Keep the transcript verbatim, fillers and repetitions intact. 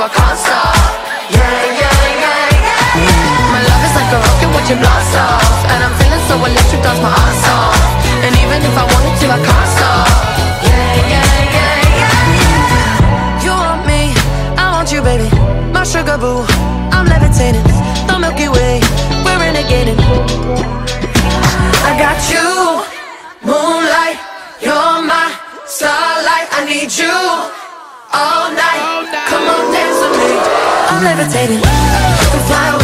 I can't stop. Yeah, yeah, yeah, yeah. My love is like a rocket watching blast off, and I'm feeling so electric, dance my ass off. And even if I wanted to, I can't stop. Yeah, yeah, yeah, yeah. You want me, I want you, baby. My sugar boo, I'm levitating. The Milky Way, we're renegading. I got you, moonlight, you're my starlight. I need you all night. Come on, dance with me. I'm levitating. You can fly away.